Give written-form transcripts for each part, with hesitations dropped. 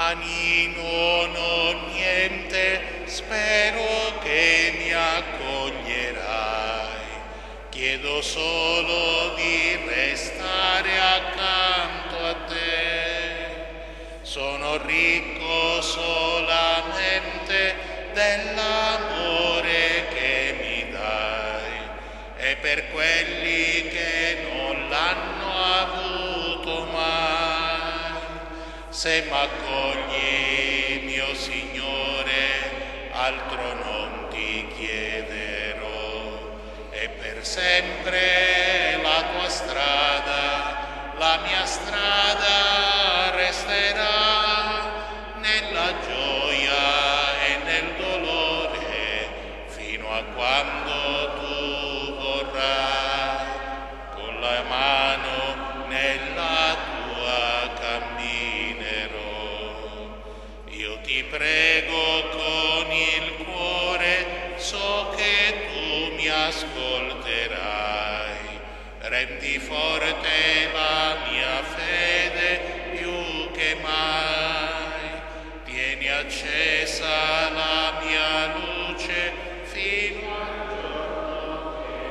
Domani non ho niente, spero che mi accoglierai. Chiedo solo di restare accanto a te. Sono ricco solamente dell'amore che mi dai, e per quelli che non l'hanno avuto mai. Se m'accogli, mio Signore, altro non ti chiederò, e per sempre la tua strada, la mia strada resterà, nella gioia e nel dolore, fino a quando tu vorrai, con la mano nella tua camminerò. Io ti prego con il cuore, so che tu mi ascolterai. Rendi forte la mia fede più che mai. Tieni accesa la mia luce fino al giorno che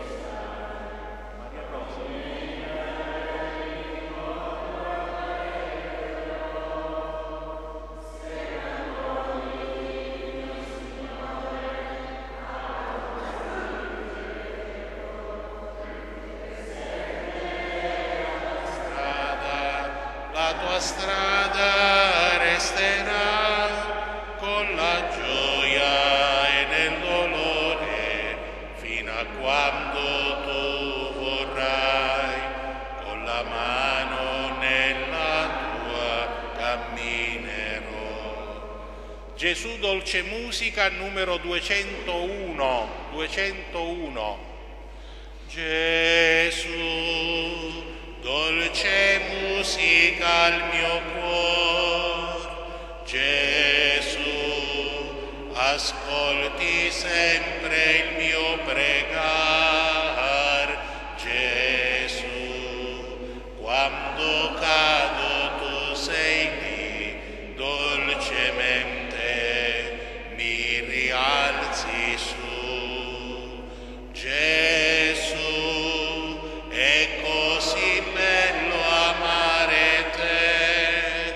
Maria Rosa. La tua strada resterà, con la gioia e nel dolore, fino a quando tu vorrai, con la mano nella tua camminerò. Gesù dolce musica numero 201. Gesù dolce musica al mio cuore, Gesù, ascolti sempre il mio pregar, Gesù, quando cado tu sei lì, dolcemente mi rialzi su, Gesù, è così bello amare te,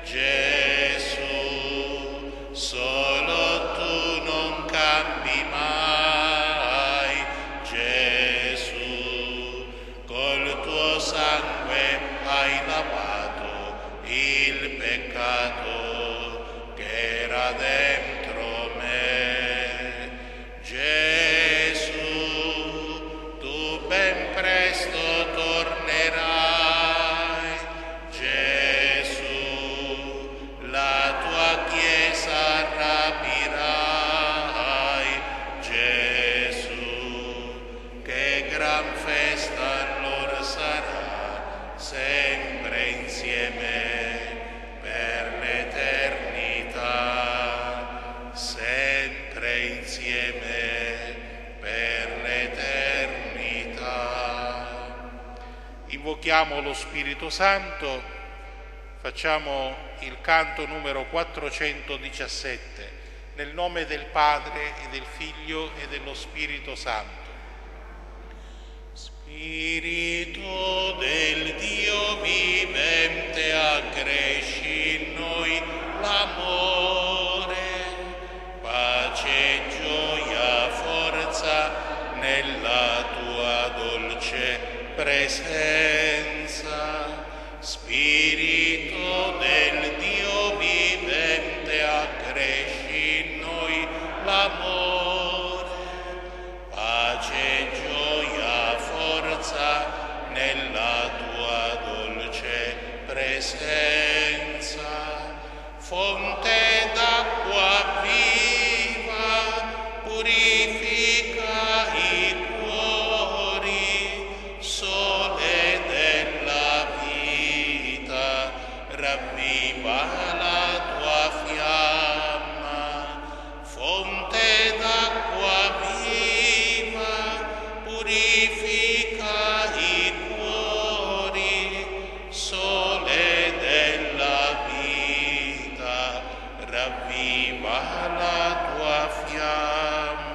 Gesù, solo tu non cambi mai, Gesù, col tuo sangue hai lavato il peccato che era dentro me, Gesù, tu ben presto tornerai, Gesù, la tua Chiesa rapirai, Gesù, che gran festa allora sarà, sempre insieme per l'eternità, sempre insieme per l'eternità. Invochiamo lo Spirito Santo, facciamo il canto numero 417, nel nome del Padre e del Figlio e dello Spirito Santo. Spirito del Dio vivente, accresci in noi l'amore, pace, gioia, forza nella tua dolce presenza. Spirito del Dio vivente, accresci in noi l'amore, pace, gioia, forza nella tua dolce presenza. Fonte d'acqua viva, purifica i cuori, sole della vita, ravviva la tua fiamma. Fonte d'acqua viva, purifica i cuori, sole della vita, la tua fiamma.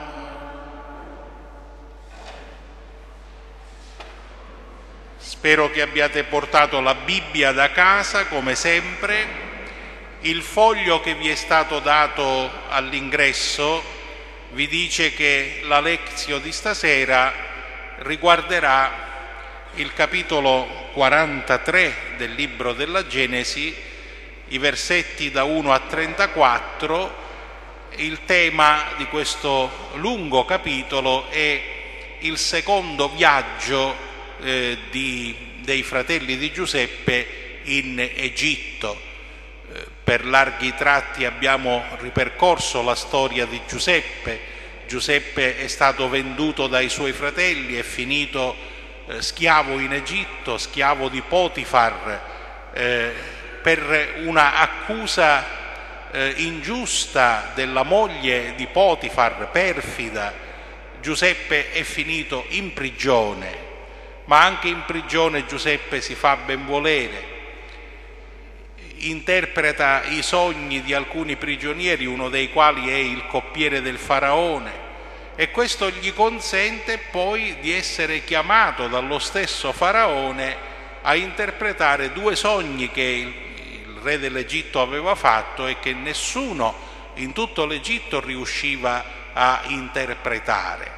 Spero che abbiate portato la Bibbia da casa, come sempre. Il foglio che vi è stato dato all'ingresso vi dice che la lezione di stasera riguarderà il capitolo 43 del libro della Genesi, i versetti da 1 a 34. Il tema di questo lungo capitolo è il secondo viaggio dei fratelli di Giuseppe in Egitto. Per larghi tratti abbiamo ripercorso la storia di Giuseppe. Giuseppe è stato venduto dai suoi fratelli, è finito schiavo in Egitto, schiavo di Potifar, per una accusa ingiusta della moglie di Potifar, perfida. Giuseppe è finito in prigione, ma anche in prigione Giuseppe si fa benvolere. Interpreta i sogni di alcuni prigionieri, uno dei quali è il coppiere del faraone, e questo gli consente poi di essere chiamato dallo stesso faraone a interpretare due sogni che il re dell'Egitto aveva fatto e che nessuno in tutto l'Egitto riusciva a interpretare.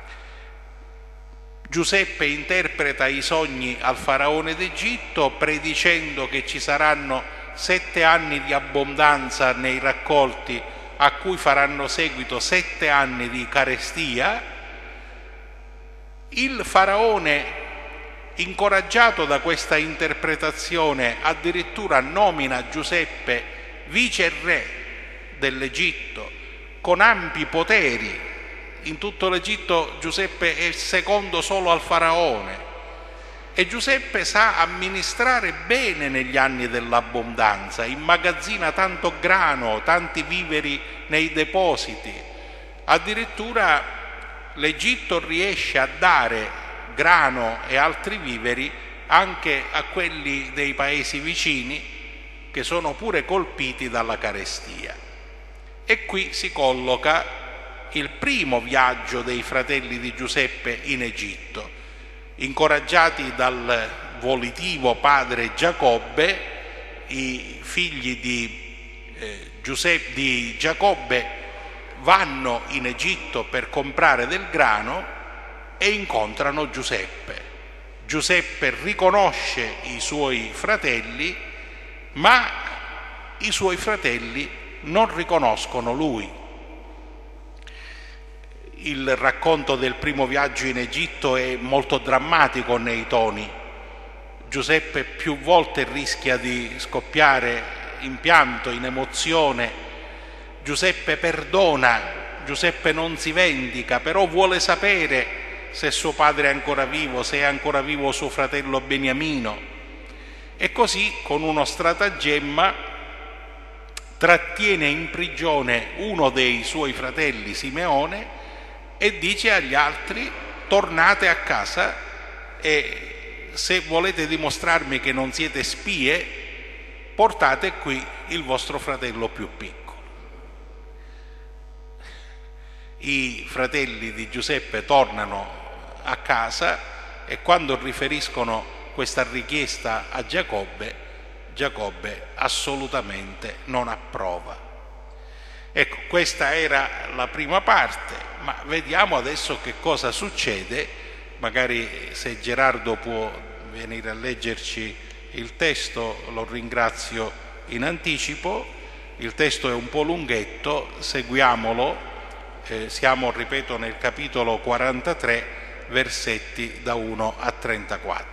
Giuseppe interpreta i sogni al faraone d'Egitto predicendo che ci saranno 7 anni di abbondanza nei raccolti, a cui faranno seguito 7 anni di carestia. Il faraone, incoraggiato da questa interpretazione, addirittura nomina Giuseppe viceré dell'Egitto con ampi poteri. In tutto l'Egitto Giuseppe è secondo solo al faraone. E Giuseppe sa amministrare bene negli anni dell'abbondanza, immagazzina tanto grano, tanti viveri nei depositi. Addirittura l'Egitto riesce a dare grano e altri viveri anche a quelli dei paesi vicini, che sono pure colpiti dalla carestia. E qui si colloca il primo viaggio dei fratelli di Giuseppe in Egitto. Incoraggiati dal volitivo padre Giacobbe, i figli di Giacobbe vanno in Egitto per comprare del grano e incontrano Giuseppe. Giuseppe riconosce i suoi fratelli, ma i suoi fratelli non riconoscono lui. Il racconto del primo viaggio in Egitto è molto drammatico nei toni. Giuseppe più volte rischia di scoppiare in pianto, in emozione. Giuseppe perdona, Giuseppe non si vendica, però vuole sapere se suo padre è ancora vivo, se è ancora vivo suo fratello Beniamino. E così, con uno stratagemma, trattiene in prigione uno dei suoi fratelli, Simeone, e dice agli altri: tornate a casa e se volete dimostrarmi che non siete spie, portate qui il vostro fratello più piccolo. I fratelli di Giuseppe tornano a casa e quando riferiscono questa richiesta a Giacobbe, Giacobbe assolutamente non approva. Ecco, questa era la prima parte, ma vediamo adesso che cosa succede. Magari se Gerardo può venire a leggerci il testo, lo ringrazio in anticipo. Il testo è un po' lunghetto, seguiamolo. Siamo, ripeto, nel capitolo 43, versetti da 1 a 34.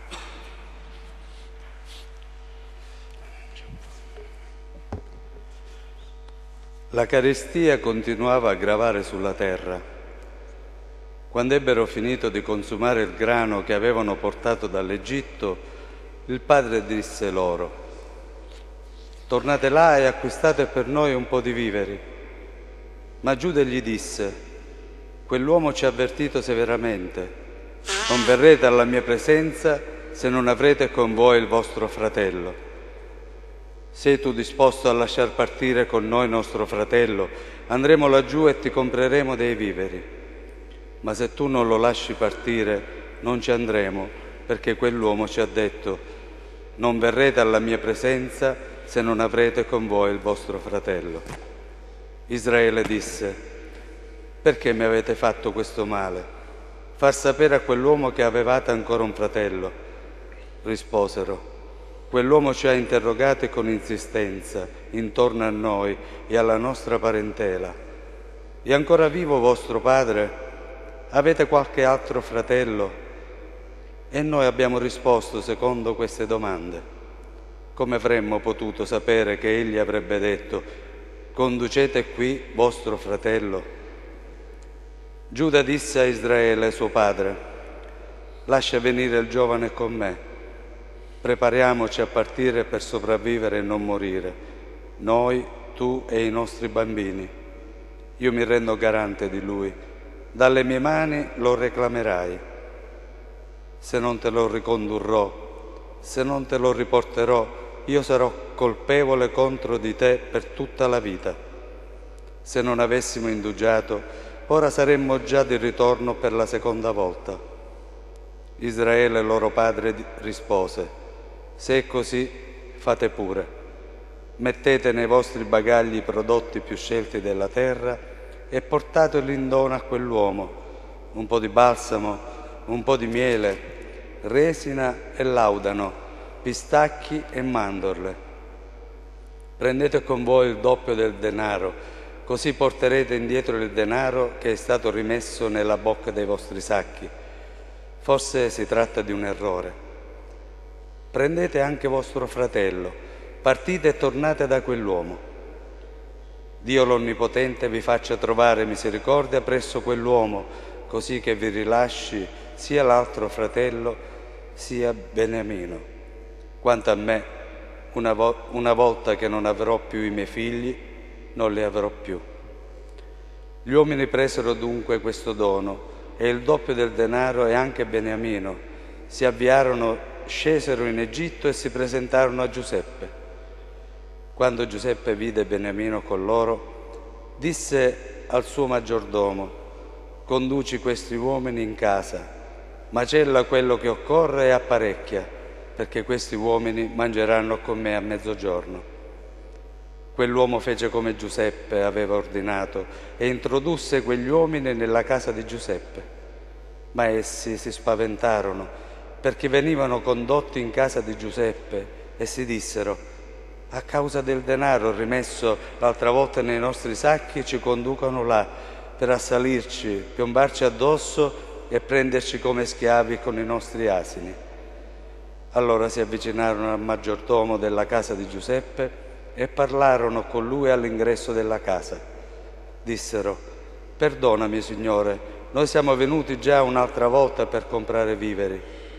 La carestia continuava a gravare sulla terra. Quando ebbero finito di consumare il grano che avevano portato dall'Egitto, il padre disse loro: «Tornate là e acquistate per noi un po' di viveri». Ma Giuda gli disse: «Quell'uomo ci ha avvertito severamente. Non verrete alla mia presenza se non avrete con voi il vostro fratello». Sei tu disposto a lasciar partire con noi nostro fratello? Andremo laggiù e ti compreremo dei viveri. Ma se tu non lo lasci partire, non ci andremo, perché quell'uomo ci ha detto: non verrete alla mia presenza se non avrete con voi il vostro fratello. Israele disse: perché mi avete fatto questo male? Far sapere a quell'uomo che avevate ancora un fratello. Risposero: quell'uomo ci ha interrogati con insistenza intorno a noi e alla nostra parentela. È ancora vivo vostro padre? Avete qualche altro fratello? E noi abbiamo risposto secondo queste domande. Come avremmo potuto sapere che egli avrebbe detto: conducete qui vostro fratello? Giuda disse a Israele suo padre: lascia venire il giovane con me, prepariamoci a partire per sopravvivere e non morire, noi, tu e i nostri bambini. Io mi rendo garante di lui, dalle mie mani lo reclamerai. Se non te lo ricondurrò, se non te lo riporterò, io sarò colpevole contro di te per tutta la vita. Se non avessimo indugiato, ora saremmo già di ritorno per la seconda volta. Israele, loro padre, rispose: se è così, fate pure. Mettete nei vostri bagagli i prodotti più scelti della terra e portateli in dono a quell'uomo: un po' di balsamo, un po' di miele, resina e laudano, pistacchi e mandorle. Prendete con voi il doppio del denaro, così porterete indietro il denaro che è stato rimesso nella bocca dei vostri sacchi. Forse si tratta di un errore. Prendete anche vostro fratello, partite e tornate da quell'uomo. Dio l'Onnipotente vi faccia trovare misericordia presso quell'uomo, così che vi rilasci sia l'altro fratello sia Beniamino. Quanto a me, una volta che non avrò più i miei figli, non li avrò più. Gli uomini presero dunque questo dono e il doppio del denaro e anche Beniamino. Si avviarono, scesero in Egitto e si presentarono a Giuseppe. Quando Giuseppe vide Beniamino con loro, disse al suo maggiordomo: conduci questi uomini in casa, macella quello che occorre e apparecchia, perché questi uomini mangeranno con me a mezzogiorno. Quell'uomo fece come Giuseppe aveva ordinato e introdusse quegli uomini nella casa di Giuseppe. Ma essi si spaventarono perché venivano condotti in casa di Giuseppe e si dissero: a causa del denaro rimesso l'altra volta nei nostri sacchi ci conducono là per assalirci, piombarci addosso e prenderci come schiavi con i nostri asini. Allora si avvicinarono al maggiordomo della casa di Giuseppe e parlarono con lui all'ingresso della casa. Dissero: perdonami, Signore, noi siamo venuti già un'altra volta per comprare viveri.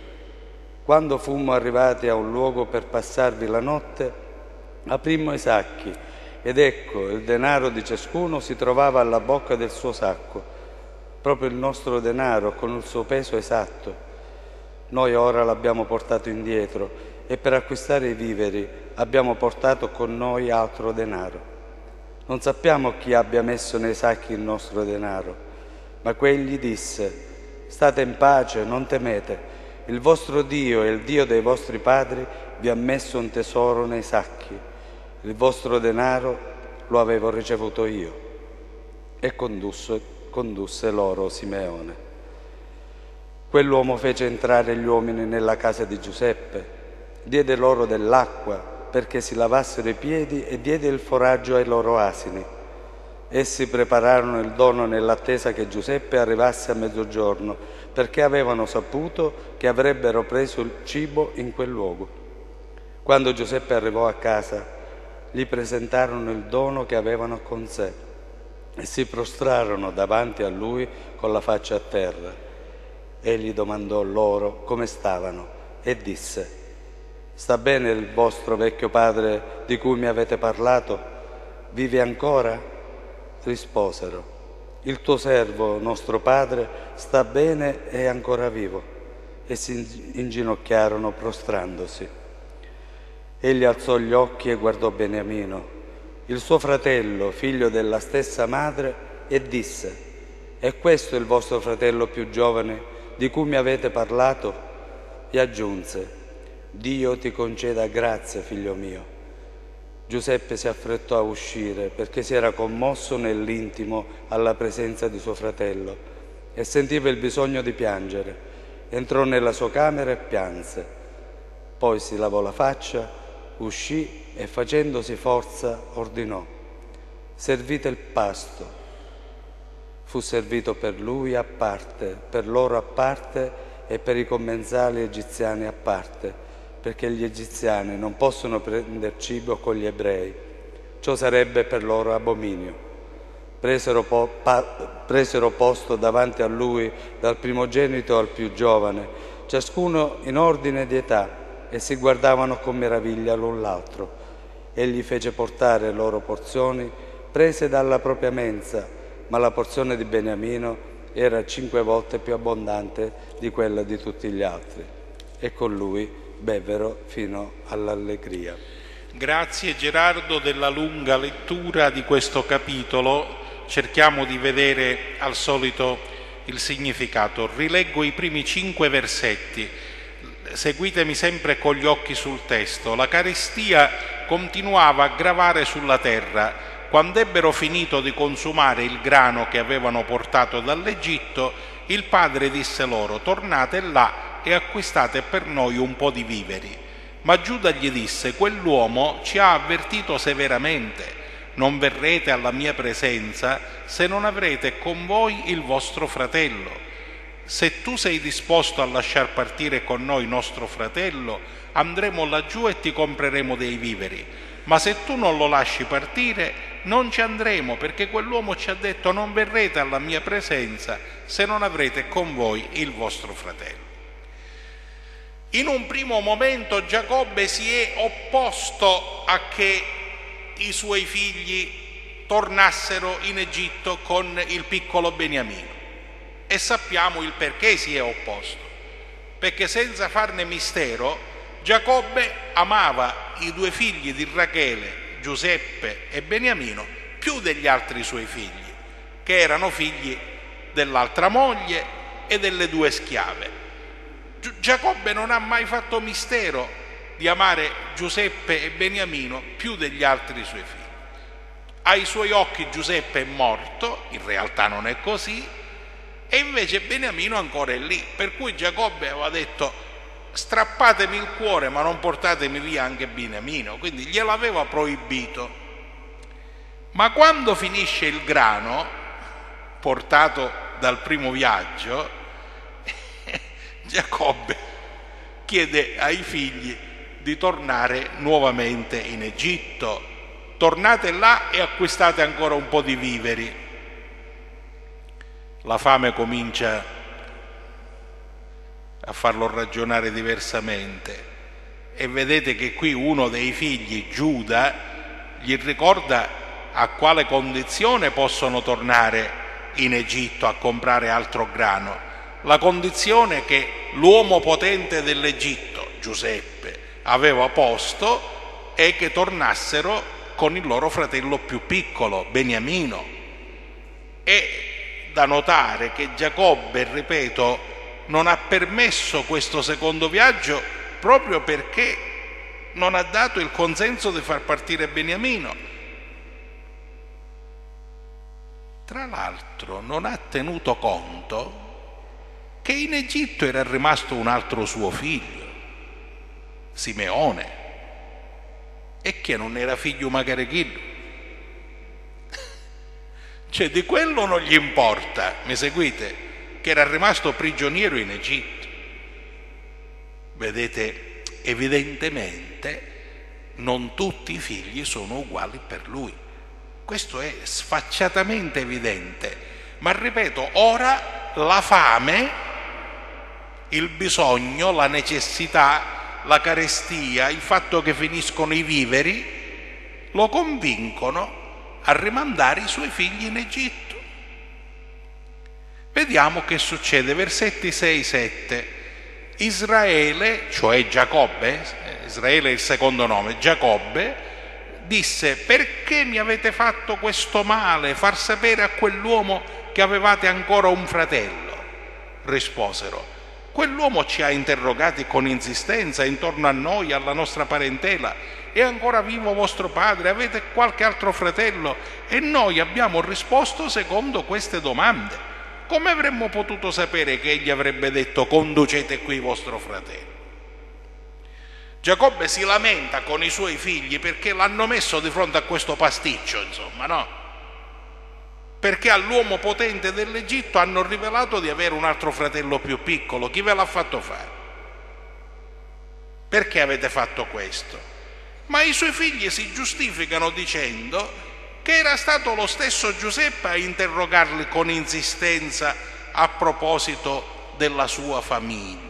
Quando fummo arrivati a un luogo per passarvi la notte, aprimmo i sacchi ed ecco, il denaro di ciascuno si trovava alla bocca del suo sacco, proprio il nostro denaro con il suo peso esatto. Noi ora l'abbiamo portato indietro e per acquistare i viveri abbiamo portato con noi altro denaro. Non sappiamo chi abbia messo nei sacchi il nostro denaro, ma quegli disse: state in pace, non temete, il vostro Dio e il Dio dei vostri padri vi ha messo un tesoro nei sacchi, il vostro denaro lo avevo ricevuto io. E condusse loro Simeone. Quell'uomo fece entrare gli uomini nella casa di Giuseppe, diede loro dell'acqua perché si lavassero i piedi e diede il foraggio ai loro asini. Essi prepararono il dono nell'attesa che Giuseppe arrivasse a mezzogiorno, perché avevano saputo che avrebbero preso il cibo in quel luogo. Quando Giuseppe arrivò a casa, gli presentarono il dono che avevano con sé e si prostrarono davanti a lui con la faccia a terra. Egli domandò loro come stavano e disse: sta bene il vostro vecchio padre di cui mi avete parlato? Vive ancora? Risposero: il tuo servo, nostro padre, sta bene e è ancora vivo. E si inginocchiarono prostrandosi. Egli alzò gli occhi e guardò Beniamino, il suo fratello, figlio della stessa madre, e disse: «È questo il vostro fratello più giovane di cui mi avete parlato?» E aggiunse: «Dio ti conceda grazia, figlio mio». Giuseppe si affrettò a uscire perché si era commosso nell'intimo alla presenza di suo fratello e sentiva il bisogno di piangere. Entrò nella sua camera e pianse. Poi si lavò la faccia, uscì e facendosi forza ordinò: «Servite il pasto». Fu servito per lui a parte, per loro a parte e per i commensali egiziani a parte, perché gli egiziani non possono prendere cibo con gli ebrei. Ciò sarebbe per loro abominio. Presero posto davanti a lui dal primogenito al più giovane, ciascuno in ordine di età, e si guardavano con meraviglia l'un l'altro. Egli fece portare loro porzioni prese dalla propria mensa, ma la porzione di Beniamino era 5 volte più abbondante di quella di tutti gli altri. E con lui bevvero fino all'allegria. Grazie Gerardo della lunga lettura di questo capitolo. Cerchiamo di vedere al solito il significato. Rileggo i primi 5 versetti. Seguitemi sempre con gli occhi sul testo. La carestia continuava a gravare sulla terra. Quando ebbero finito di consumare il grano che avevano portato dall'Egitto, il padre disse loro: «Tornate là e acquistate per noi un po' di viveri». Ma Giuda gli disse: «Quell'uomo ci ha avvertito severamente. Non verrete alla mia presenza se non avrete con voi il vostro fratello. Se tu sei disposto a lasciar partire con noi nostro fratello, andremo laggiù e ti compreremo dei viveri. Ma se tu non lo lasci partire, non ci andremo, perché quell'uomo ci ha detto: non verrete alla mia presenza se non avrete con voi il vostro fratello». In un primo momento Giacobbe si è opposto a che i suoi figli tornassero in Egitto con il piccolo Beniamino. E sappiamo il perché si è opposto, perché senza farne mistero Giacobbe amava i 2 figli di Rachele, Giuseppe e Beniamino, più degli altri suoi figli, che erano figli dell'altra moglie e delle 2 schiave. Giacobbe non ha mai fatto mistero di amare Giuseppe e Beniamino più degli altri suoi figli. Ai suoi occhi Giuseppe è morto, in realtà non è così, e invece Beniamino ancora è lì, per cui Giacobbe aveva detto: strappatemi il cuore ma non portatemi via anche Beniamino, quindi gliel'aveva proibito. Ma quando finisce il grano portato dal primo viaggio, Giacobbe chiede ai figli di tornare nuovamente in Egitto. Tornate là e acquistate ancora un po' di viveri. La fame comincia a farlo ragionare diversamente, e vedete che qui uno dei figli, Giuda, gli ricorda a quale condizione possono tornare in Egitto a comprare altro grano. La condizione che l'uomo potente dell'Egitto, Giuseppe, aveva posto è che tornassero con il loro fratello più piccolo, Beniamino. E da notare che Giacobbe, ripeto, non ha permesso questo secondo viaggio proprio perché non ha dato il consenso di far partire Beniamino. Tra l'altro non ha tenuto conto che in Egitto era rimasto un altro suo figlio, Simeone, e che non era figlio magari chi. Cioè di quello non gli importa, mi seguite? Che era rimasto prigioniero in Egitto. Vedete, evidentemente non tutti i figli sono uguali per lui. Questo è sfacciatamente evidente. Ma ripeto, ora la fame, il bisogno, la necessità, la carestia, il fatto che finiscono i viveri, lo convincono a rimandare i suoi figli in Egitto. Vediamo che succede, versetti 6-7. Israele, cioè Giacobbe, Israele è il secondo nome, Giacobbe, disse: perché mi avete fatto questo male, far sapere a quell'uomo che avevate ancora un fratello? Risposero: quell'uomo ci ha interrogati con insistenza intorno a noi, alla nostra parentela. È ancora vivo vostro padre? Avete qualche altro fratello? E noi abbiamo risposto secondo queste domande. Come avremmo potuto sapere che egli avrebbe detto: conducete qui vostro fratello? Giacobbe si lamenta con i suoi figli perché l'hanno messo di fronte a questo pasticcio, insomma, no? Perché all'uomo potente dell'Egitto hanno rivelato di avere un altro fratello più piccolo. Chi ve l'ha fatto fare? Perché avete fatto questo? Ma i suoi figli si giustificano dicendo che era stato lo stesso Giuseppe a interrogarli con insistenza a proposito della sua famiglia.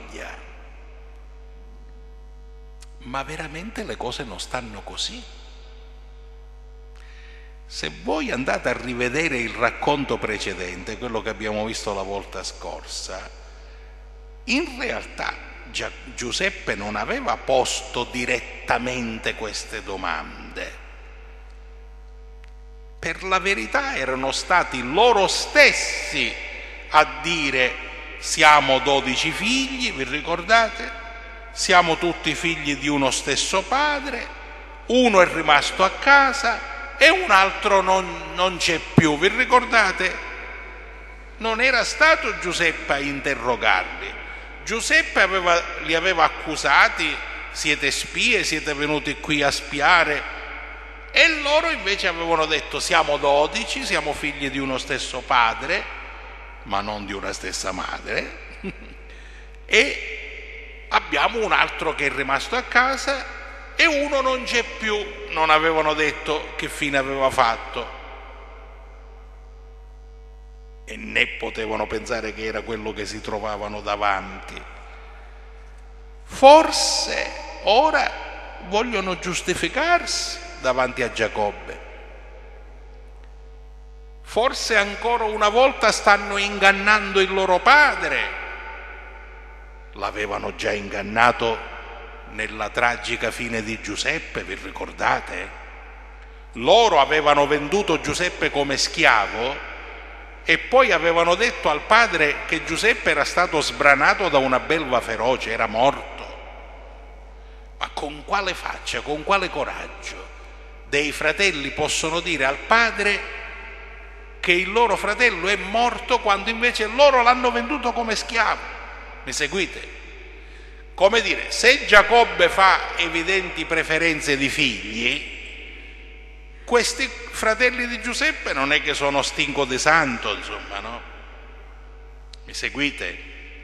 Ma veramente le cose non stanno così? Se voi andate a rivedere il racconto precedente, quello che abbiamo visto la volta scorsa, in realtà Giuseppe non aveva posto direttamente queste domande. Per la verità erano stati loro stessi a dire: siamo 12 figli, vi ricordate? Siamo tutti figli di uno stesso padre, uno è rimasto a casa e un altro non c'è più, vi ricordate? Non era stato Giuseppe a interrogarli. Giuseppe li aveva accusati: siete spie, siete venuti qui a spiare. E loro invece avevano detto: siamo 12, siamo figli di uno stesso padre, ma non di una stessa madre, e abbiamo un altro che è rimasto a casa e uno non c'è più. Non avevano detto che fine aveva fatto e né potevano pensare che era quello che si trovavano davanti. Forse ora vogliono giustificarsi davanti a Giacobbe. Forse ancora una volta stanno ingannando il loro padre. L'avevano già ingannato nella tragica fine di Giuseppe, vi ricordate? Loro avevano venduto Giuseppe come schiavo e poi avevano detto al padre che Giuseppe era stato sbranato da una belva feroce, era morto. Ma con quale faccia, con quale coraggio dei fratelli possono dire al padre che il loro fratello è morto quando invece loro l'hanno venduto come schiavo? Mi seguite? Come dire, se Giacobbe fa evidenti preferenze di figli, questi fratelli di Giuseppe non è che sono stinco di santo, insomma, no? Mi seguite?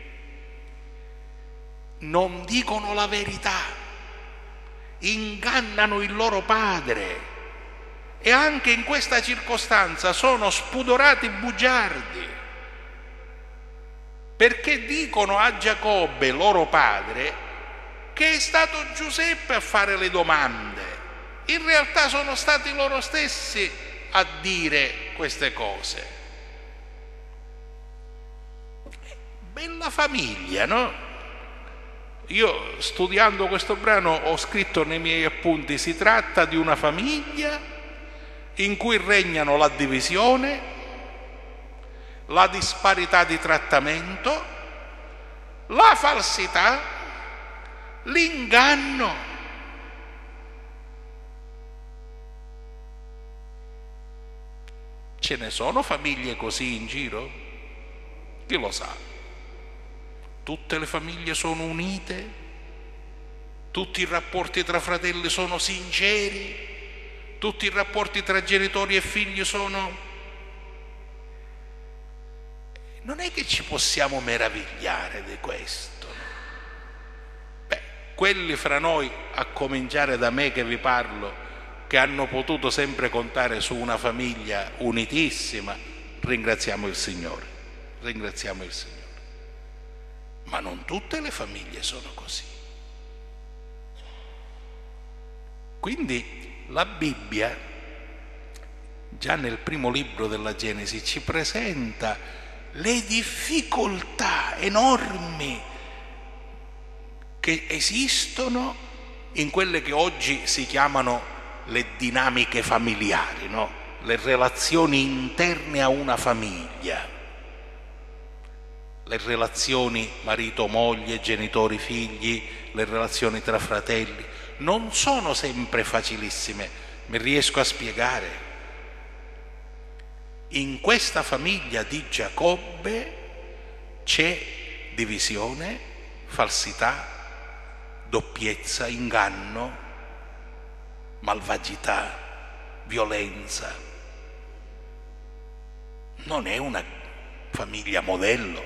Non dicono la verità, ingannano il loro padre e anche in questa circostanza sono spudorati bugiardi. Perché dicono a Giacobbe, loro padre, che è stato Giuseppe a fare le domande. In realtà sono stati loro stessi a dire queste cose. Bella famiglia, no? Io, studiando questo brano, ho scritto nei miei appunti: si tratta di una famiglia in cui regnano la divisione, la disparità di trattamento, la falsità, l'inganno. Ce ne sono famiglie così in giro? Chi lo sa? Tutte le famiglie sono unite? Tutti i rapporti tra fratelli sono sinceri? Tutti i rapporti tra genitori e figli sono... Non è che ci possiamo meravigliare di questo. Beh, quelli fra noi, a cominciare da me che vi parlo, che hanno potuto sempre contare su una famiglia unitissima, ringraziamo il Signore, ringraziamo il Signore. Ma non tutte le famiglie sono così. Quindi la Bibbia, già nel primo libro della Genesi, ci presenta le difficoltà enormi che esistono in quelle che oggi si chiamano le dinamiche familiari, no? Le relazioni interne a una famiglia, le relazioni marito-moglie, genitori-figli, le relazioni tra fratelli, non sono sempre facilissime. Mi riesco a spiegare? In questa famiglia di Giacobbe c'è divisione, falsità, doppiezza, inganno, malvagità, violenza. Non è una famiglia modello.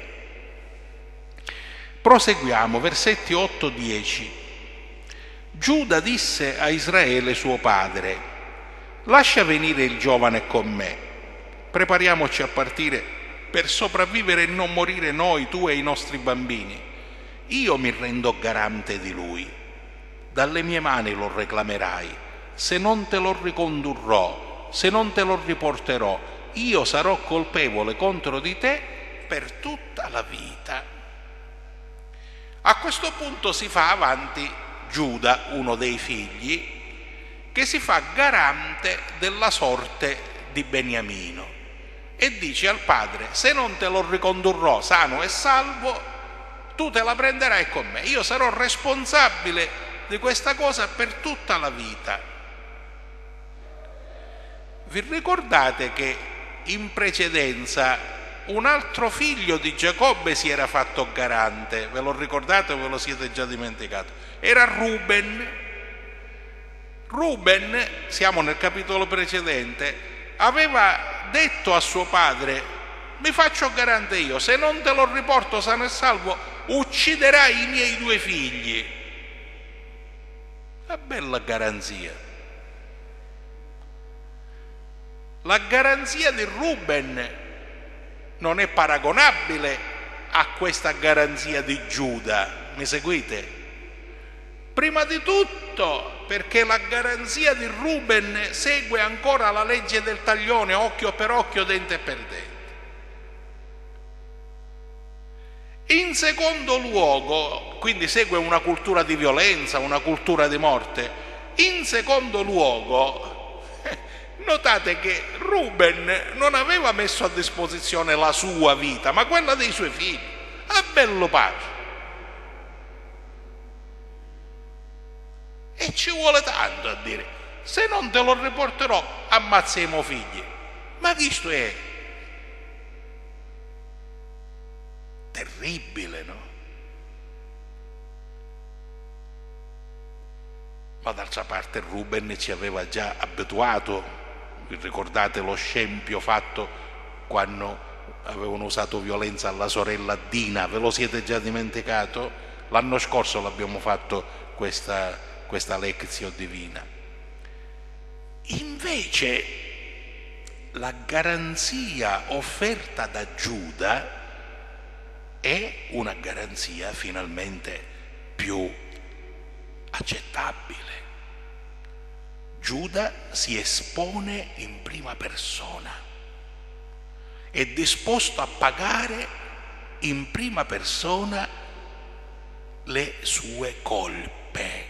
Proseguiamo, versetti 8-10. Giuda disse a Israele suo padre: lascia venire il giovane con me, prepariamoci a partire per sopravvivere e non morire noi, tu e i nostri bambini. Io mi rendo garante di lui, dalle mie mani lo reclamerai, se non te lo ricondurrò, se non te lo riporterò, io sarò colpevole contro di te per tutta la vita. A questo punto si fa avanti Giuda, uno dei figli, che si fa garante della sorte di Beniamino e dice al padre: se non te lo ricondurrò sano e salvo, tu te la prenderai con me, io sarò responsabile di questa cosa per tutta la vita. Vi ricordate che in precedenza un altro figlio di Giacobbe si era fatto garante? Ve lo ricordate o ve lo siete già dimenticato? Era Ruben. Ruben, siamo nel capitolo precedente, aveva detto a suo padre: mi faccio garante io, se non te lo riporto sano e salvo ucciderai i miei 2 figli. Una bella garanzia. La garanzia di Ruben non è paragonabile a questa garanzia di Giuda, mi seguite? Prima di tutto perché la garanzia di Ruben segue ancora la legge del taglione, occhio per occhio, dente per dente. In secondo luogo, quindi segue una cultura di violenza, una cultura di morte. In secondo luogo, notate che Ruben non aveva messo a disposizione la sua vita, ma quella dei suoi figli. A bello pace. E ci vuole tanto a dire: se non te lo riporterò, ammazziamo figli. Ma questo è terribile, no? Ma d'altra parte Ruben ci aveva già abituato. Vi ricordate lo scempio fatto quando avevano usato violenza alla sorella Dina? Ve lo siete già dimenticato? L'anno scorso l'abbiamo fatto questa lezione divina. Invece la garanzia offerta da Giuda è una garanzia finalmente più accettabile. Giuda si espone in prima persona, è disposto a pagare in prima persona le sue colpe.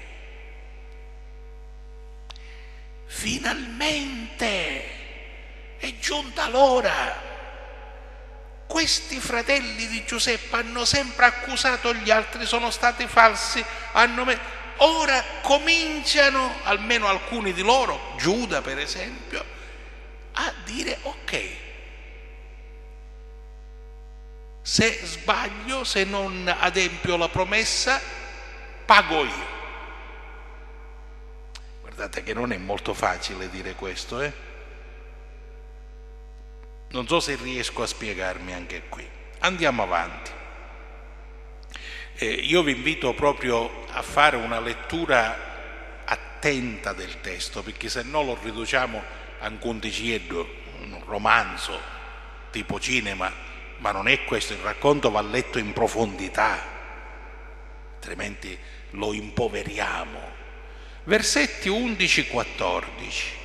Finalmente è giunta l'ora. Questi fratelli di Giuseppe hanno sempre accusato gli altri, sono stati falsi, ora cominciano, almeno alcuni di loro, Giuda per esempio, a dire: ok, se sbaglio, se non adempio la promessa, pago io. Guardate che non è molto facile dire questo, Non so se riesco a spiegarmi anche qui. Andiamo avanti. Io vi invito proprio a fare una lettura attenta del testo, perché se no lo riduciamo a un conticeddo, un romanzo tipo cinema, ma non è questo. Il racconto va letto in profondità, altrimenti lo impoveriamo. Versetti 11-14.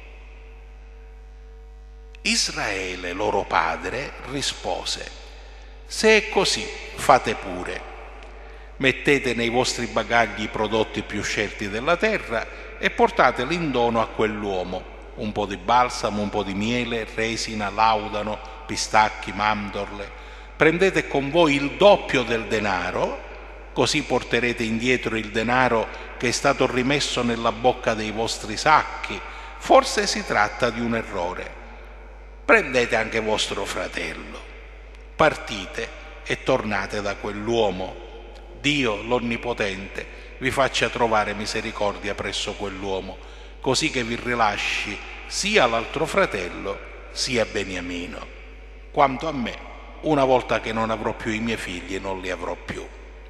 Israele, loro padre, rispose: se è così, fate pure. mettete nei vostri bagagli i prodotti più scelti della terra e portateli in dono a quell'uomo. Un po' di balsamo, un po' di miele, resina, laudano, pistacchi, mandorle. Prendete con voi il doppio del denaro, così porterete indietro il denaro che è stato rimesso nella bocca dei vostri sacchi. Forse si tratta di un errore. Prendete anche vostro fratello. Partite e tornate da quell'uomo. Dio, l'Onnipotente, vi faccia trovare misericordia presso quell'uomo, così che vi rilasci sia l'altro fratello sia Beniamino. Quanto a me, una volta che non avrò più i miei figli, non li avrò più.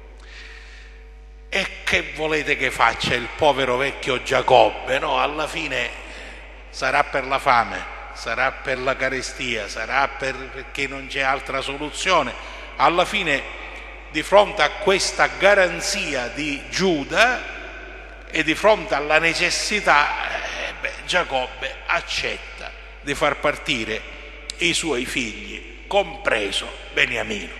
E che volete che faccia il povero vecchio Giacobbe, no? Alla fine sarà per la fame, sarà per la carestia, sarà perché non c'è altra soluzione. Alla fine, di fronte a questa garanzia di Giuda e di fronte alla necessità, Giacobbe accetta di far partire i suoi figli, compreso Beniamino.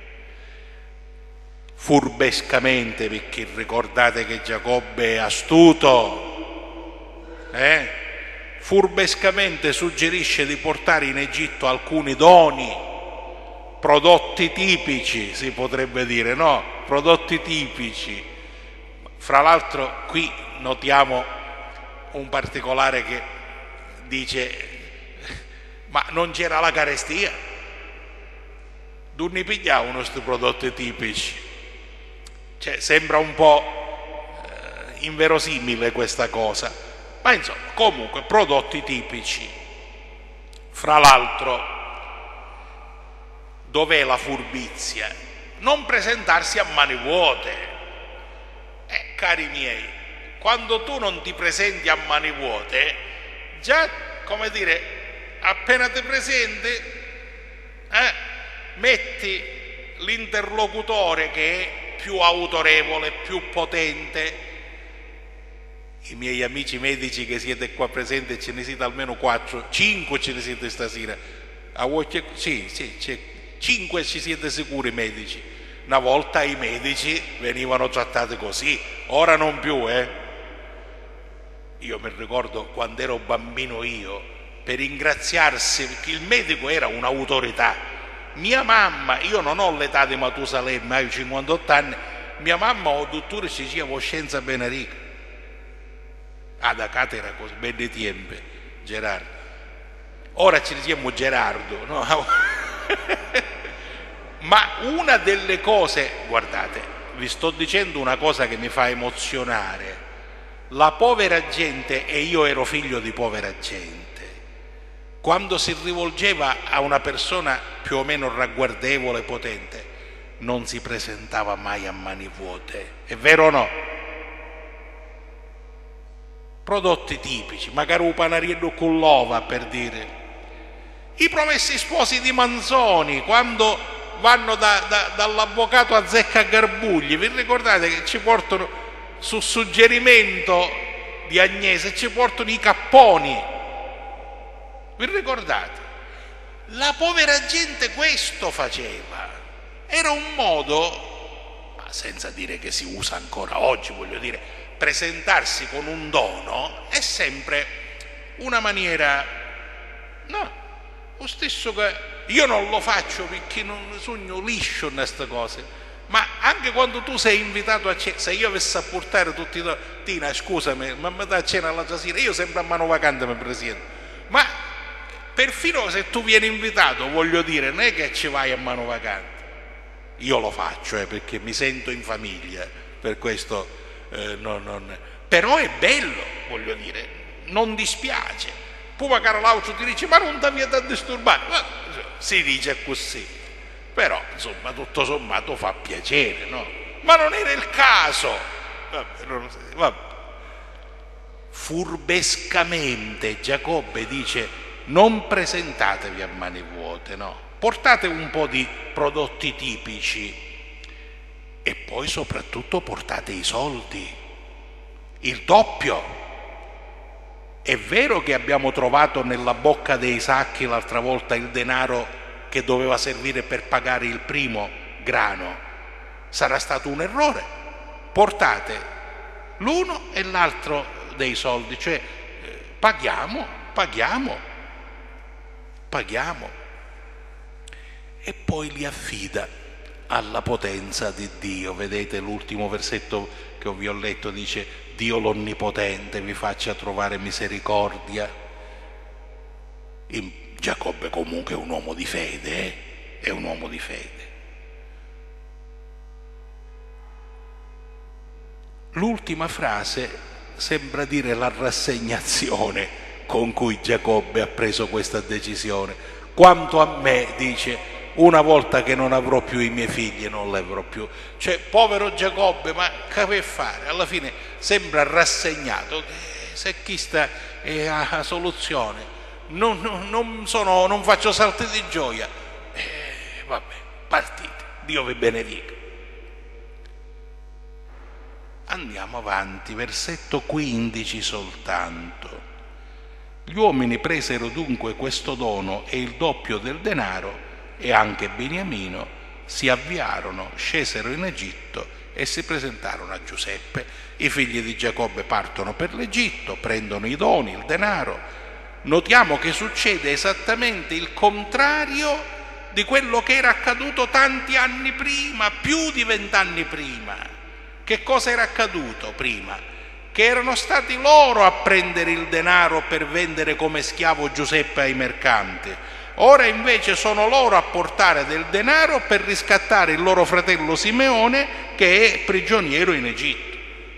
Furbescamente, perché ricordate che Giacobbe è astuto, furbescamente suggerisce di portare in Egitto alcuni doni, prodotti tipici, si potrebbe dire, no? Prodotti tipici. Fra l'altro qui notiamo un particolare che dice: ma non c'era la carestia? Dunne pigliavano questi prodotti tipici? Cioè, sembra un po' inverosimile questa cosa, ma insomma, comunque, prodotti tipici. Fra l'altro, dov'è la furbizia? Non presentarsi a mani vuote. Cari miei, quando tu non ti presenti a mani vuote, già, come dire, appena ti presenti, metti l'interlocutore che è più autorevole, più potente. I miei amici medici che siete qua presenti, ce ne siete almeno 4, 5 ce ne siete stasera. Sì, c'è 5 ci siete sicuri medici. Una volta i medici venivano trattati così, ora non più, Io mi ricordo quando ero bambino per ringraziarsi, perché il medico era un'autorità. Mia mamma, io non ho l'età di Matusalemme, ho 58 anni, mia mamma o dottore ci diceva Voscenza Benarica. Da catera così, belli tempi, Gerardo. Ora ci diciamo Gerardo, no? Ma una delle cose, guardate, vi sto dicendo una cosa che mi fa emozionare. La povera gente, e io ero figlio di povera gente, quando si rivolgeva a una persona più o meno ragguardevole, potente, non si presentava mai a mani vuote. È vero o no? Prodotti tipici, magari un panariello con l'ova, per dire. I promessi sposi di Manzoni, quando vanno dall'avvocato a Zecca Garbugli, vi ricordate che ci portano, su suggerimento di Agnese, ci portano i capponi? Vi ricordate? La povera gente questo faceva. Era un modo, ma senza dire che si usa ancora oggi, voglio dire, presentarsi con un dono è sempre una maniera, no, lo stesso che io non lo faccio perché non sogno liscio in queste cose, ma anche quando tu sei invitato a cena, se io avessi a portare tutti i Tina, scusami, ma mi dà a cena l'altra sera, io sempre a mano vacante mi presento, ma perfino se tu vieni invitato, voglio dire, non è che ci vai a mano vacante. Io lo faccio perché mi sento in famiglia, per questo però è bello, voglio dire, non dispiace. Poi magari l'altro ti dice: ma non ti viene a disturbare, si dice così, però insomma tutto sommato fa piacere, no? Ma non era il caso. Vabbè. Furbescamente Giacobbe dice: non presentatevi a mani vuote, no? Portate un po' di prodotti tipici e poi soprattutto portate i soldi, il doppio. È vero che abbiamo trovato nella bocca dei sacchi l'altra volta il denaro che doveva servire per pagare il primo grano, sarà stato un errore. Portate l'uno e l'altro dei soldi, cioè paghiamo. E poi li affida alla potenza di Dio. Vedete l'ultimo versetto che vi ho letto, dice: Dio l'Onnipotente vi faccia trovare misericordia. Giacobbe comunque è un uomo di fede, è un uomo di fede. L'ultima frase sembra dire la rassegnazione con cui Giacobbe ha preso questa decisione. Quanto a me, dice, una volta che non avrò più i miei figli non li avrò più. Cioè, povero Giacobbe, ma che per fare? Alla fine sembra rassegnato, se questa è la soluzione, non faccio salti di gioia, vabbè, partite, Dio vi benedica. Andiamo avanti, versetto 15 soltanto. Gli uomini presero dunque questo dono e il doppio del denaro, e anche Beniamino si avviarono, scesero in Egitto e si presentarono a Giuseppe. I figli di Giacobbe partono per l'Egitto, prendono i doni, il denaro. Notiamo che succede esattamente il contrario di quello che era accaduto tanti anni prima, più di 20 anni prima. Che cosa era accaduto prima? Che erano stati loro a prendere il denaro per vendere come schiavo Giuseppe ai mercanti. Ora invece sono loro a portare del denaro per riscattare il loro fratello Simeone, che è prigioniero in Egitto.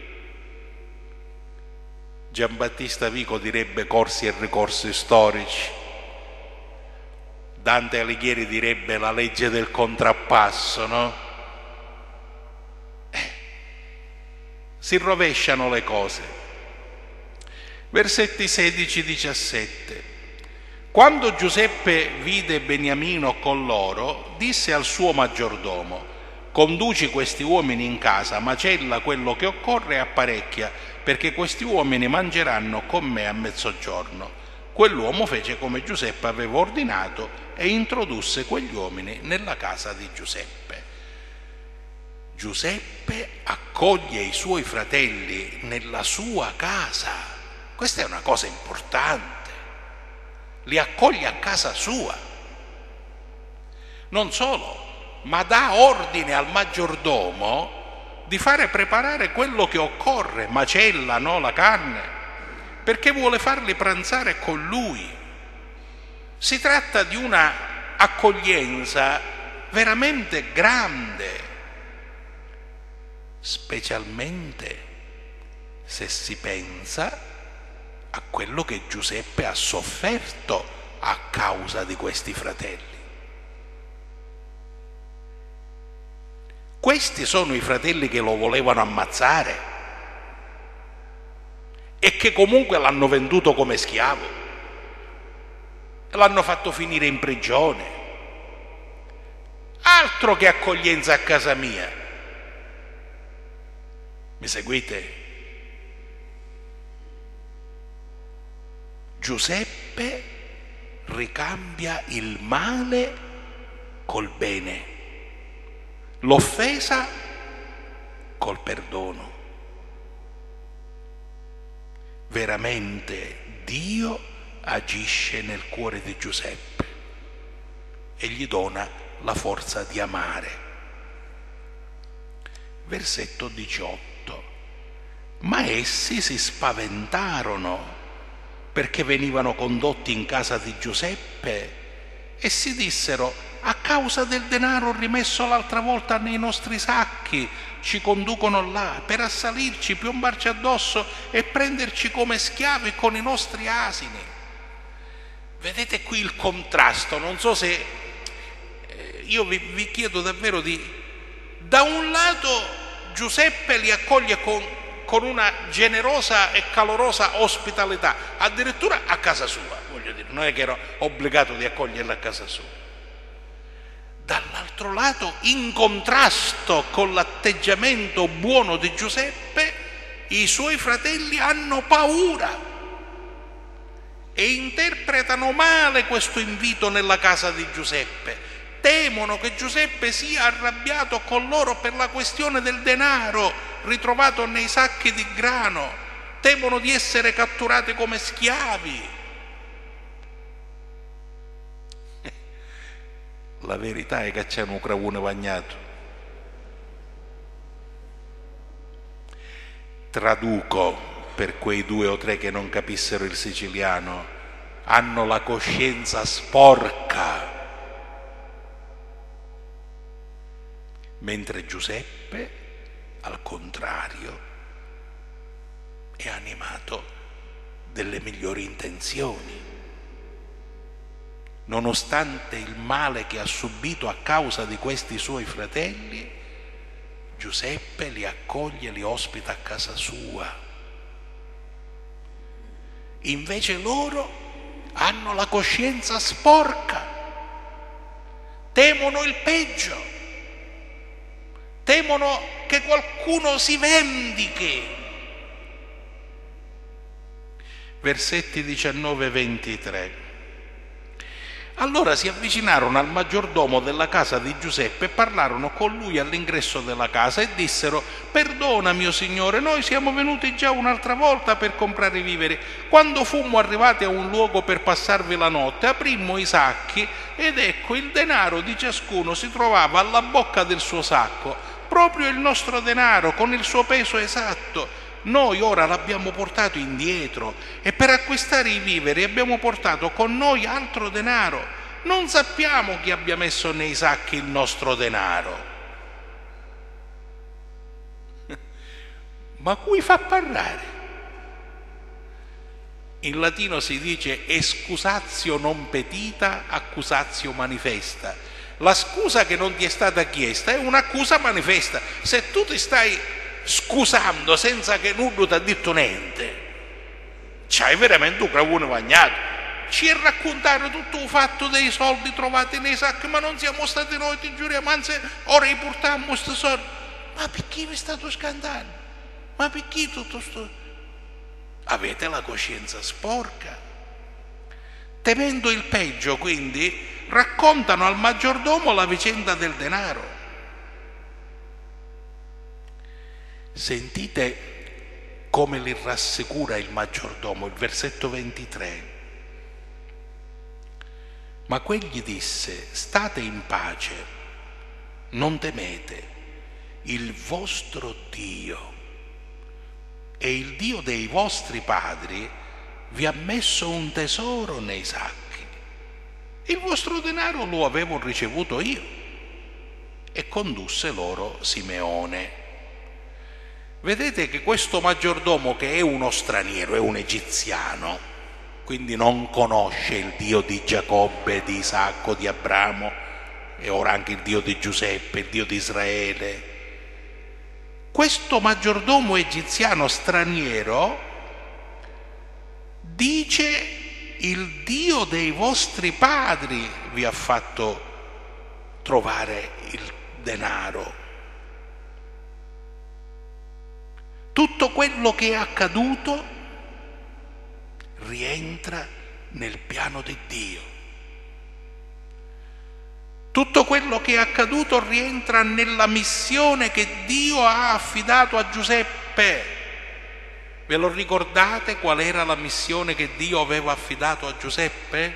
Giambattista Vico direbbe corsi e ricorsi storici. Dante Alighieri direbbe la legge del contrappasso, no? Si rovesciano le cose. Versetti 16-17. Quando Giuseppe vide Beniamino con loro, disse al suo maggiordomo: conduci questi uomini in casa, macella quello che occorre e apparecchia, perché questi uomini mangeranno con me a mezzogiorno. Quell'uomo fece come Giuseppe aveva ordinato e introdusse quegli uomini nella casa di Giuseppe. Giuseppe accoglie i suoi fratelli nella sua casa. Questa è una cosa importante. Li accoglie a casa sua. Non solo, ma dà ordine al maggiordomo di fare preparare quello che occorre, macella, no, la carne, perché vuole farli pranzare con lui. Si tratta di una accoglienza veramente grande, specialmente se si pensa a quello che Giuseppe ha sofferto a causa di questi fratelli. Questi sono i fratelli che lo volevano ammazzare e che comunque l'hanno venduto come schiavo, l'hanno fatto finire in prigione. Altro che accoglienza a casa mia. Mi seguite? Giuseppe ricambia il male col bene, l'offesa col perdono. Veramente Dio agisce nel cuore di Giuseppe e gli dona la forza di amare. Versetto 18. Ma essi si spaventarono perché venivano condotti in casa di Giuseppe e si dissero: a causa del denaro rimesso l'altra volta nei nostri sacchi ci conducono là per assalirci, piombarci addosso e prenderci come schiavi con i nostri asini. Vedete qui il contrasto. Non so se io vi chiedo davvero da un lato Giuseppe li accoglie con una generosa e calorosa ospitalità, addirittura a casa sua, voglio dire, non è che ero obbligato di accoglierla a casa sua. Dall'altro lato, in contrasto con l'atteggiamento buono di Giuseppe, i suoi fratelli hanno paura e interpretano male questo invito nella casa di Giuseppe. temono che Giuseppe sia arrabbiato con loro per la questione del denaro ritrovato nei sacchi di grano, temono di essere catturati come schiavi. La verità è che c'è un cravone bagnato. Traduco per quei 2 o 3 che non capissero il siciliano: hanno la coscienza sporca. Mentre Giuseppe, al contrario, è animato delle migliori intenzioni. Nonostante il male che ha subito a causa di questi suoi fratelli, Giuseppe li accoglie e li ospita a casa sua. Invece loro hanno la coscienza sporca, temono il peggio, temono che qualcuno si vendichi. Versetti 19 e 23. Allora si avvicinarono al maggiordomo della casa di Giuseppe e parlarono con lui all'ingresso della casa e dissero: perdona, mio signore, noi siamo venuti già un'altra volta per comprare i viveri. Quando fummo arrivati a un luogo per passarvi la notte, aprimmo i sacchi ed ecco il denaro di ciascuno si trovava alla bocca del suo sacco, proprio il nostro denaro con il suo peso esatto. Noi ora l'abbiamo portato indietro e per acquistare i viveri abbiamo portato con noi altro denaro. Non sappiamo chi abbia messo nei sacchi il nostro denaro. Ma cui fa parlare? In latino si dice excusatio non petita, accusatio manifesta. La scusa che non ti è stata chiesta è un'accusa manifesta. Se tu ti stai scusando senza che nulla ti ha detto niente, c'hai veramente un cravone bagnato. Ci raccontare tutto il fatto dei soldi trovati nei sacchi, ma non siamo stati noi, ti giuriamo, anzi ora li portammo questi soldi. Ma perché vi state scandando? Ma perché tutto sto? Avete la coscienza sporca. Temendo il peggio, quindi, raccontano al maggiordomo la vicenda del denaro. Sentite come li rassicura il maggiordomo, il versetto 23. Ma quegli disse: state in pace, non temete, il vostro Dio e il Dio dei vostri padri vi ha messo un tesoro nei sacchi. Il vostro denaro lo avevo ricevuto io. E condusse loro Simeone. Vedete che questo maggiordomo, che è uno straniero, è un egiziano, quindi non conosce il Dio di Giacobbe, di Isacco, di Abramo e ora anche il Dio di Giuseppe, il Dio di Israele. Questo maggiordomo egiziano straniero dice: il Dio dei vostri padri vi ha fatto trovare il denaro. Tutto quello che è accaduto rientra nel piano di Dio. Tutto quello che è accaduto rientra nella missione che Dio ha affidato a Giuseppe. Ve lo ricordate qual era la missione che Dio aveva affidato a Giuseppe?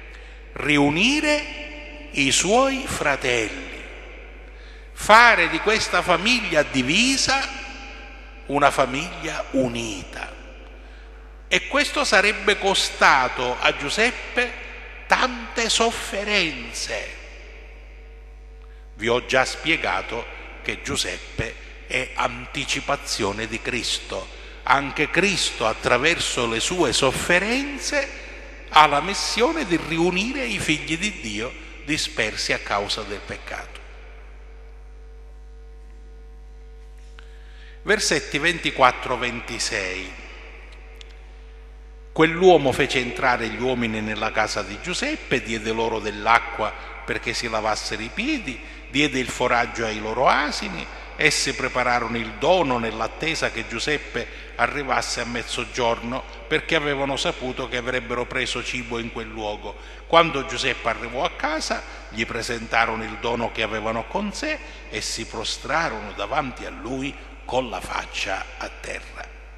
Riunire i suoi fratelli, fare di questa famiglia divisa una famiglia unita. E questo sarebbe costato a Giuseppe tante sofferenze. Vi ho già spiegato che Giuseppe è anticipazione di Cristo. Anche Cristo, attraverso le sue sofferenze, ha la missione di riunire i figli di Dio dispersi a causa del peccato. Versetti 24-26. Quell'uomo fece entrare gli uomini nella casa di Giuseppe, diede loro dell'acqua perché si lavassero i piedi, diede il foraggio ai loro asini, Essi prepararono il dono nell'attesa che Giuseppe arrivasse a mezzogiorno, perché avevano saputo che avrebbero preso cibo in quel luogo. Quando Giuseppe arrivò a casa, gli presentarono il dono che avevano con sé e si prostrarono davanti a lui con la faccia a terra.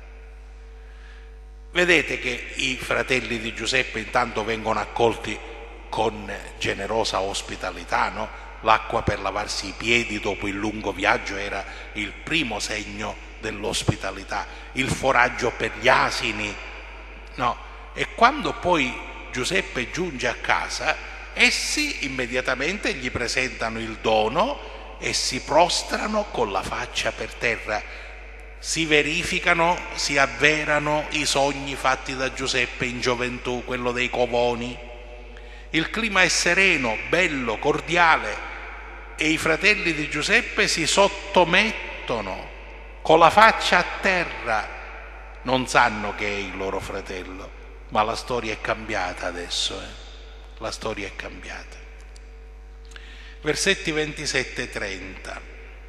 Vedete che i fratelli di Giuseppe intanto vengono accolti con generosa ospitalità, no? L'acqua per lavarsi i piedi dopo il lungo viaggio era il primo segno dell'ospitalità, il foraggio per gli asini, no? E quando poi Giuseppe giunge a casa, essi immediatamente gli presentano il dono e si prostrano con la faccia per terra. Si verificano, si avverano i sogni fatti da Giuseppe in gioventù, quello dei covoni. Il clima è sereno, bello, cordiale e i fratelli di Giuseppe si sottomettono con la faccia a terra. Non sanno che è il loro fratello, ma la storia è cambiata adesso. La storia è cambiata. Versetti 27 e 30.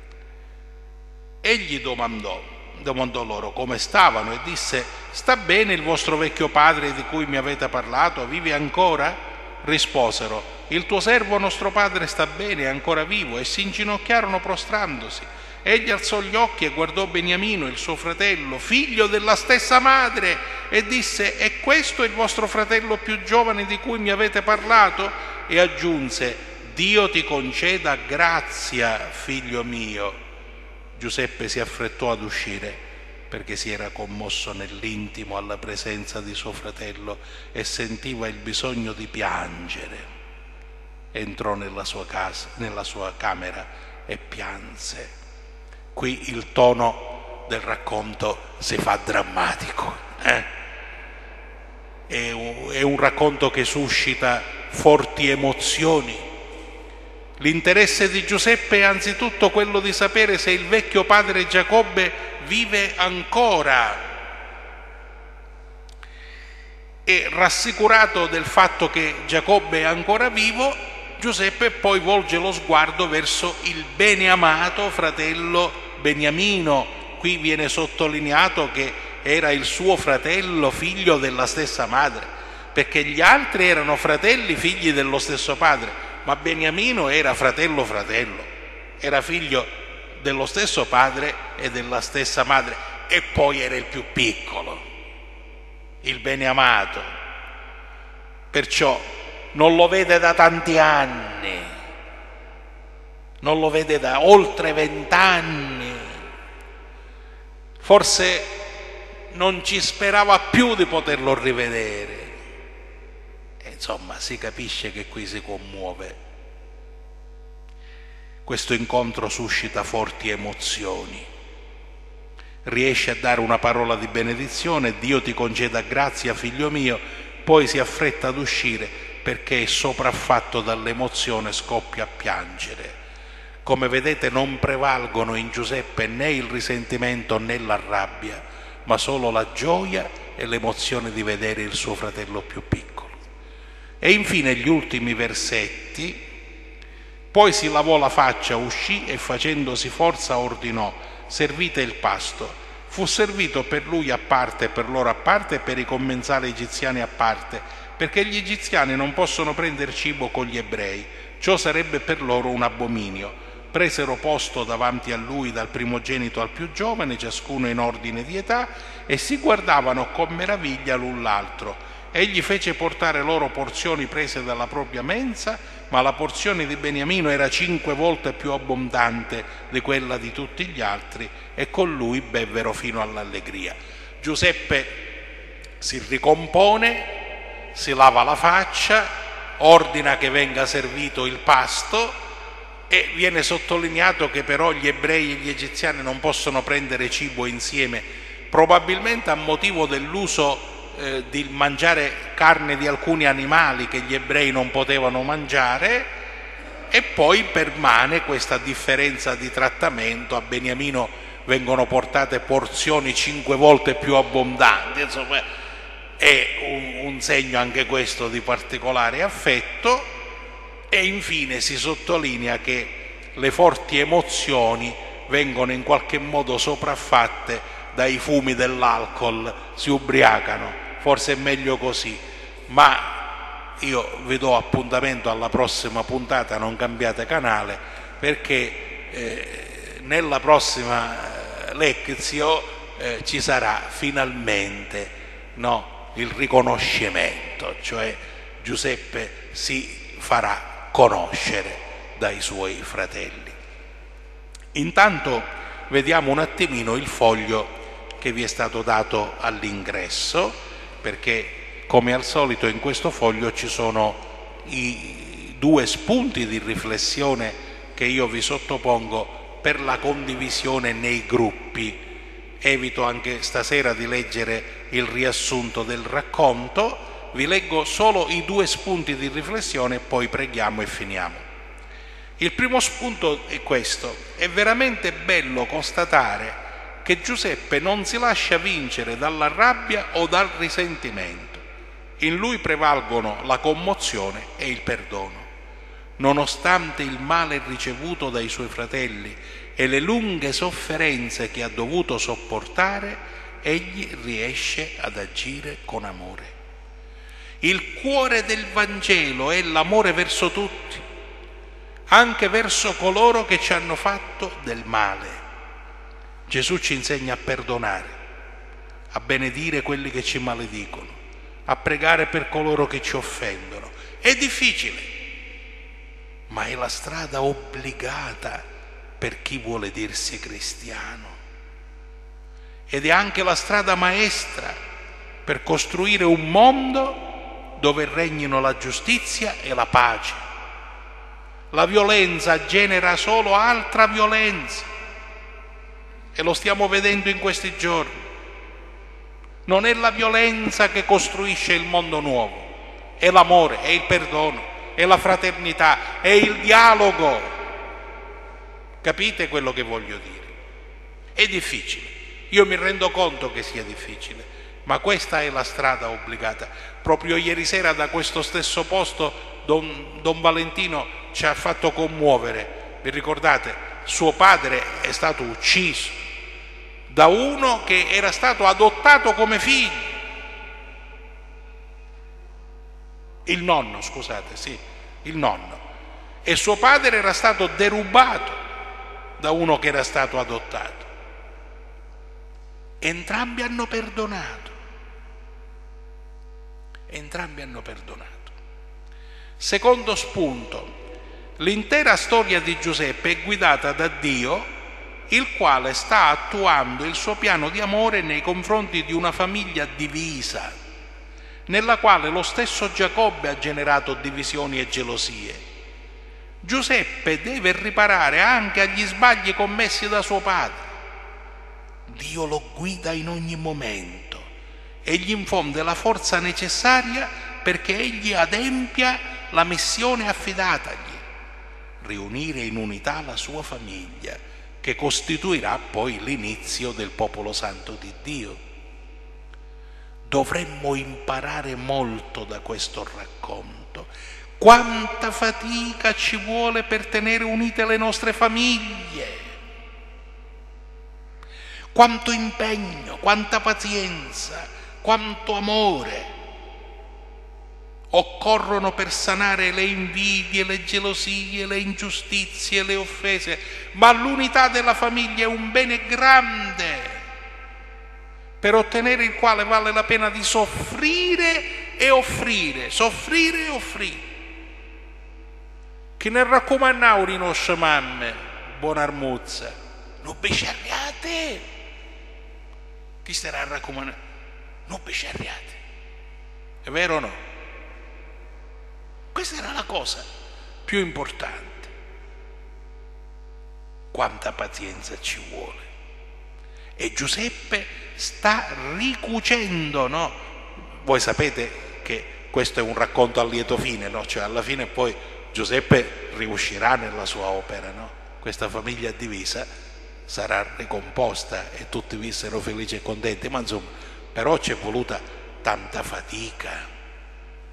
Egli domandò loro come stavano e disse: sta bene il vostro vecchio padre di cui mi avete parlato? Vive ancora? Risposero: il tuo servo nostro padre sta bene, è ancora vivo. E si inginocchiarono prostrandosi. Egli alzò gli occhi e guardò Beniamino, il suo fratello, figlio della stessa madre, e disse: è questo il vostro fratello più giovane di cui mi avete parlato? E aggiunse: Dio ti conceda grazia, figlio mio. Giuseppe si affrettò ad uscire perché si era commosso nell'intimo alla presenza di suo fratello e sentiva il bisogno di piangere. Entrò nella sua casa, nella sua camera e pianse. Qui il tono del racconto si fa drammatico. È un racconto che suscita forti emozioni. L'interesse di Giuseppe è anzitutto quello di sapere se il vecchio padre Giacobbe vive ancora. E rassicurato del fatto che Giacobbe è ancora vivo, Giuseppe poi volge lo sguardo verso il beneamato fratello Beniamino. Qui viene sottolineato che era il suo fratello, figlio della stessa madre, perché gli altri erano fratelli, figli dello stesso padre, ma Beniamino era fratello, era figlio dello stesso padre e della stessa madre, e poi era il più piccolo, il beneamato. Perciò non lo vede da tanti anni, non lo vede da oltre 20 anni, forse non ci sperava più di poterlo rivedere. Insomma, si capisce che qui si commuove. Questo incontro suscita forti emozioni. Riesce a dare una parola di benedizione: Dio ti conceda grazia, figlio mio. Poi si affretta ad uscire perché è sopraffatto dall'emozione, scoppia a piangere. Come vedete, non prevalgono in Giuseppe né il risentimento né la rabbia, ma solo la gioia e l'emozione di vedere il suo fratello più piccolo. E infine gli ultimi versetti: poi si lavò la faccia, uscì e facendosi forza ordinò: servite il pasto. Fu servito per lui a parte e per loro a parte e per i commensali egiziani a parte, perché gli egiziani non possono prendere cibo con gli ebrei, ciò sarebbe per loro un abominio. Presero posto davanti a lui dal primogenito al più giovane, ciascuno in ordine di età, e si guardavano con meraviglia l'un l'altro. Egli fece portare loro porzioni prese dalla propria mensa, ma la porzione di Beniamino era 5 volte più abbondante di quella di tutti gli altri, e con lui bevvero fino all'allegria. Giuseppe si ricompone, si lava la faccia, ordina che venga servito il pasto, e viene sottolineato che però gli ebrei e gli egiziani non possono prendere cibo insieme, probabilmente a motivo dell'uso di mangiare carne di alcuni animali che gli ebrei non potevano mangiare, e poi permane questa differenza di trattamento. A Beniamino vengono portate porzioni 5 volte più abbondanti. Insomma, è un segno anche questo di particolare affetto. E infine si sottolinea che le forti emozioni vengono in qualche modo sopraffatte dai fumi dell'alcol, si ubriacano, forse è meglio così, ma io vi do appuntamento alla prossima puntata, non cambiate canale, perché nella prossima lezione ci sarà finalmente, no, il riconoscimento, cioè Giuseppe si farà conoscere dai suoi fratelli. Intanto vediamo un attimino il foglio che vi è stato dato all'ingresso, perché come al solito in questo foglio ci sono i 2 spunti di riflessione che io vi sottopongo per la condivisione nei gruppi. Evito anche stasera di leggere il riassunto del racconto, vi leggo solo i 2 spunti di riflessione e poi preghiamo e finiamo. Il primo spunto è questo: è veramente bello constatare che Giuseppe non si lascia vincere dalla rabbia o dal risentimento. In lui prevalgono la commozione e il perdono. Nonostante il male ricevuto dai suoi fratelli e le lunghe sofferenze che ha dovuto sopportare, egli riesce ad agire con amore. Il cuore del Vangelo è l'amore verso tutti, anche verso coloro che ci hanno fatto del male. Gesù ci insegna a perdonare, a benedire quelli che ci maledicono, a pregare per coloro che ci offendono. È difficile, ma è la strada obbligata per chi vuole dirsi cristiano. Ed è anche la strada maestra per costruire un mondo dove regnino la giustizia e la pace. La violenza genera solo altra violenza e lo stiamo vedendo in questi giorni. Non è la violenza che costruisce il mondo nuovo, è l'amore, è il perdono, è la fraternità, è il dialogo. Capite quello che voglio dire? È difficile, io mi rendo conto che sia difficile, ma questa è la strada obbligata. Proprio ieri sera da questo stesso posto Don Valentino ci ha fatto commuovere. Vi ricordate? Suo padre è stato ucciso da uno che era stato adottato come figlio. Il nonno, scusate, sì, il nonno. E suo padre era stato derubato da uno che era stato adottato. Entrambi hanno perdonato. Entrambi hanno perdonato. Secondo spunto: l'intera storia di Giuseppe è guidata da Dio, il quale sta attuando il suo piano di amore nei confronti di una famiglia divisa, nella quale lo stesso Giacobbe ha generato divisioni e gelosie. Giuseppe deve riparare anche agli sbagli commessi da suo padre. Dio lo guida in ogni momento e gli infonde la forza necessaria perché egli adempia la missione affidatagli: riunire in unità la sua famiglia, che costituirà poi l'inizio del popolo santo di Dio. Dovremmo imparare molto da questo racconto. Quanta fatica ci vuole per tenere unite le nostre famiglie, quanto impegno, quanta pazienza, quanto amore occorrono per sanare le invidie, le gelosie, le ingiustizie, le offese, ma l'unità della famiglia è un bene grande, per ottenere il quale vale la pena di soffrire e offrire, soffrire e offrire. Chi ne raccomandava le nostre mamme, buona armuzza, non besciarriate. Chi starà a raccomandare? Non besciarriate. È vero o no? Questa era la cosa più importante. Quanta pazienza ci vuole. E Giuseppe sta ricucendo, no? Voi sapete che questo è un racconto a lieto fine, no? Cioè alla fine poi Giuseppe riuscirà nella sua opera, no? Questa famiglia divisa sarà ricomposta e tutti vissero felici e contenti, ma insomma, però ci è voluta tanta fatica,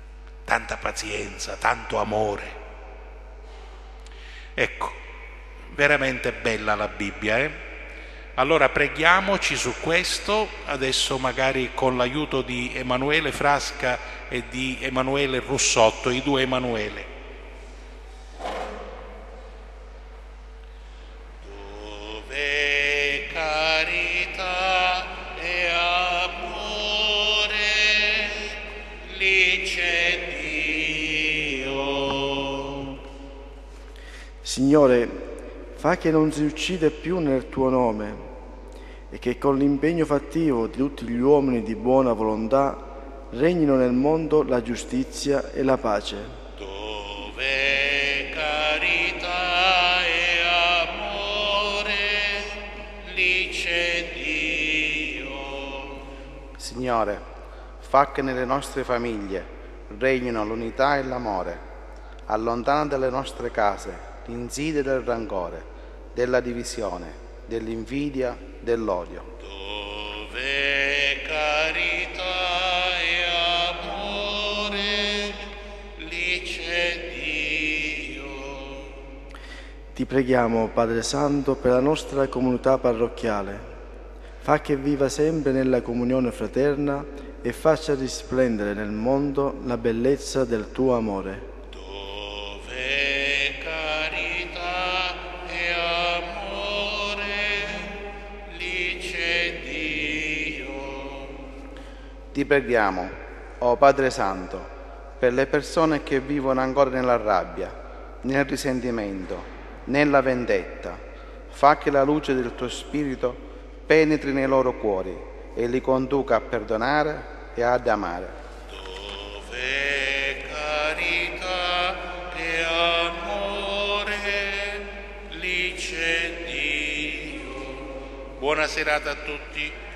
tanta pazienza, tanto amore. Ecco, Veramente bella la Bibbia, eh? Allora preghiamoci su questo, adesso magari con l'aiuto di Emanuele Frasca e di Emanuele Russotto, i due Emanuele. Dove carità e amore, lì c'è Dio. Signore, fa che non si uccide più nel tuo nome e che con l'impegno fattivo di tutti gli uomini di buona volontà regnino nel mondo la giustizia e la pace. Dove carità e amore, lì c'è Dio. Signore, fa che nelle nostre famiglie regnino l'unità e l'amore, allontana dalle nostre case l'insidia del rancore, della divisione, dell'invidia, dell'odio. Dove carità e amore, lì c'è Dio. Ti preghiamo, Padre Santo, per la nostra comunità parrocchiale. Fa che viva sempre nella comunione fraterna e faccia risplendere nel mondo la bellezza del tuo amore. Ti preghiamo, o Padre Santo, per le persone che vivono ancora nella rabbia, nel risentimento, nella vendetta. Fa che la luce del tuo Spirito penetri nei loro cuori e li conduca a perdonare e ad amare. Dove carità e amore, lì c'è Dio. Buona serata a tutti.